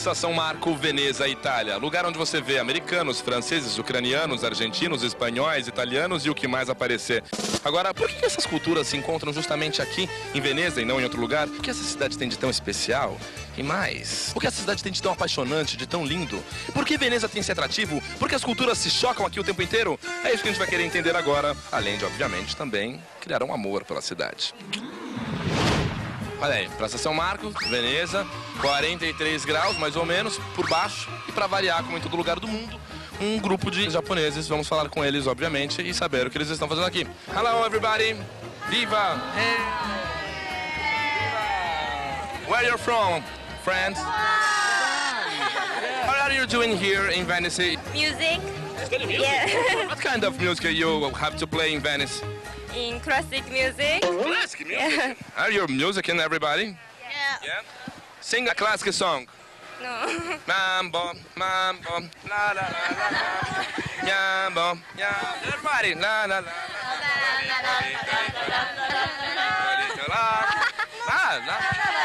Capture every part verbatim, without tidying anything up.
Praça São Marco, Veneza, Itália. Lugar onde você vê americanos, franceses, ucranianos, argentinos, espanhóis, italianos e o que mais aparecer. Agora, por que essas culturas se encontram justamente aqui em Veneza e não em outro lugar? O que essa cidade tem de tão especial? E mais, o que essa cidade tem de tão apaixonante, de tão lindo? E por que Veneza tem esse atrativo? Por que as culturas se chocam aqui o tempo inteiro? É isso que a gente vai querer entender agora, além de, obviamente, também criar um amor pela cidade. Olha aí, Praça São Marcos, Veneza, quarenta e três graus, mais ou menos, por baixo. E para variar, como em todo lugar do mundo, um grupo de japoneses. Vamos falar com eles, obviamente, e saber o que eles estão fazendo aqui. Hello, everybody! Viva! Hey. Viva! Where are you from, friends? What are you doing here in Venice? Music. Music? Yeah. What kind of music you have to play in Venice? In classic music. Classic music? Yeah. Are you musician, everybody? Yeah. Yeah? Sing a classic song. No. Mambo, mambo, la la la la la. Mambo, yeah. Everybody, la la la la.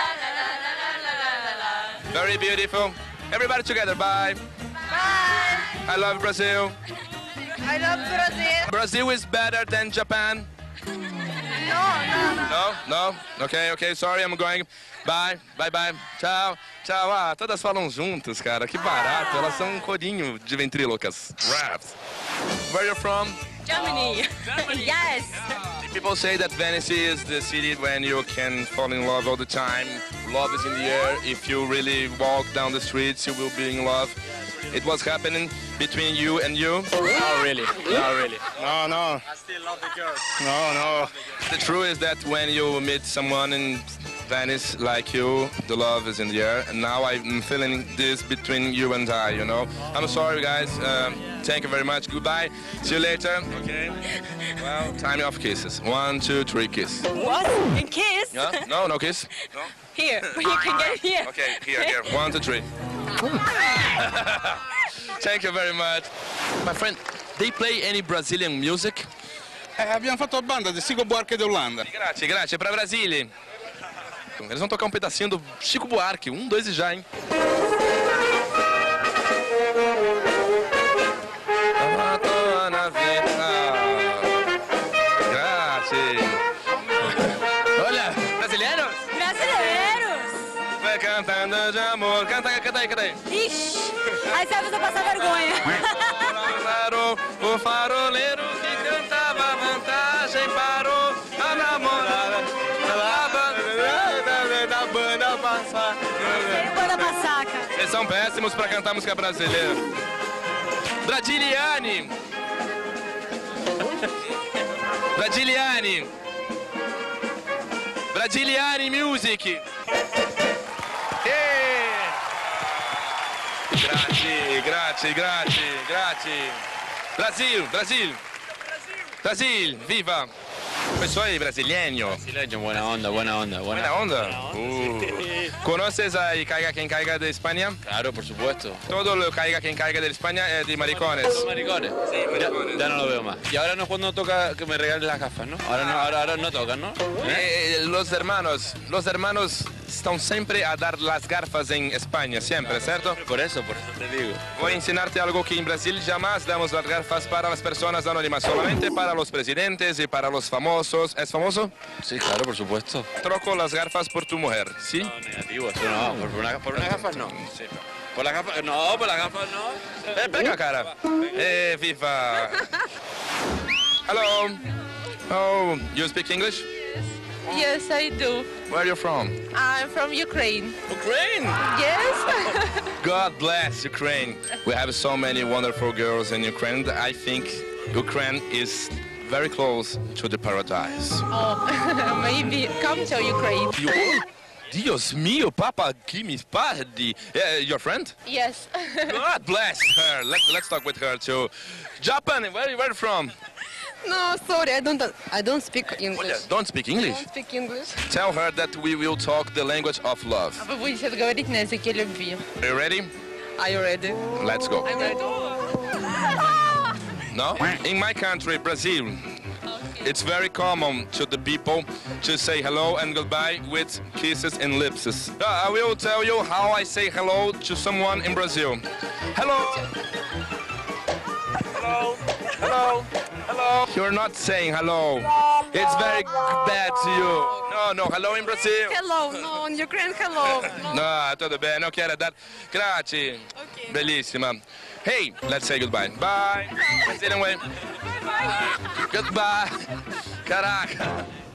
Very beautiful. Everybody together, bye. Bye. I love Brazil. I love Brazil. Brazil is better than Japan. No, no, no. No, no. Okay, okay. Sorry, I'm going. Bye, bye, bye. Tchau, tchau. Ah, todas falam juntas, cara. Que barato. Elas são um corinho de ventrílocas. Raps. Where are you from? Germany. Germany. Yes. People say that Venice is the city when you can fall in love all the time. Love is in the air. If you really walk down the streets, you will be in love. It was happening between you and you? Not really, not really. No, no. I still love the girls. No, no. The truth is that when you meet someone in Venice like you, the love is in the air. And now I'm feeling this between you and I, you know? I'm sorry, guys. Um, thank you very much. Goodbye. See you later. Okay. Well, time of kisses. One, two, three, kiss. What? A kiss? Yeah? No, no kiss? No? Here. You can get it here. Okay, here, here. One, two, three. Thank you very much. My friend, they play any Brazilian music? Eh, abbiamo fatto a banda di Chico Buarque de Holanda. Grazie, grazie. Pra Brasília. Eles vão tocar um pedacinho do Chico Buarque. Um, dois e já, hein? Grazie. Olha, brasileiros? Brasileiros. Vai cantando de amor. Canta aí, canta aí, canta aí. Ixi. Aí você vai passar vergonha. O faroleiro que cantava vantagem parou a namorada da banda passar. Tem banda passaca. Eles são péssimos pra cantar música brasileira. Bradiliani. Bradiliani. Bradiliani Music. Yeah. Grazie, grazie, grazie, grazie. Brasil, Brasil. Brasil, viva. Soy brasileño. Brasileño, buena onda, buena onda. Buena onda. Uh. ¿Conoces a Y Caiga Quien Caiga de España? Claro, por supuesto. Todo lo Caiga Quien Caiga de España es de maricones. Maricones. Sí, maricones. Ya, ya no lo veo más. Y ahora no es cuando toca que me regalen las gafas, ¿no? Ahora no, ahora, ahora no tocan, ¿no? ¿Eh? Eh, los hermanos, los hermanos están siempre a dar las gafas en España, siempre, ¿cierto? Por eso, por eso te digo. Voy a enseñarte algo que en Brasil jamás damos las gafas para las personas anónimas, solamente para los presidentes y para los famosos. ¿Es famoso? Sí, claro, por supuesto. Troco las gafas por tu mujer, ¿sí? No, negativo, eso no. Por, por, una, por unas gafas no. Sí. Por las gafas, no, por las gafas no. Eh, venga, cara. Eh, viva. Hello. Oh, you speak English? Yes, I do. Where are you from? I'm from Ukraine. Ukraine. Yes? God bless Ukraine. We have so many wonderful girls in Ukraine. I think Ukraine is very close to the paradise. Oh, maybe. Come to Ukraine. You, Dios mío, Papa, give me party. Uh, your friend? Yes. God bless her. Let, let's talk with her too. Japan, where are you from? No, sorry, I don't. I don't speak English. Oh, don't speak English. Don't speak English. Tell her that we will talk the language of love. Вы будете говорить на языке любви. Are you ready? Are you ready? Let's go. I'm ready. No? In my country, Brazil, it's very common to the people to say hello and goodbye with kisses and lips. Uh, I will tell you how I say hello to someone in Brazil. Hello. Hello. Hello. Hello. You're not saying hello. It's very bad to you. No, no, hello in Brazil. Hello, no, in Ukraine, hello. No. No, tutto bene, non quero dar. Grazie. Okay. Bellissima. Hey, let's say goodbye. Bye. Bye. Goodbye. Caraca.